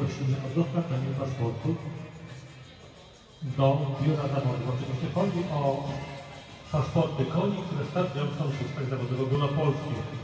prosimy o dostarczenie paszportów do biura zawodów. Oczywiście chodzi o paszporty koni, które startują w konkursach zawodowych ogólnopolskich.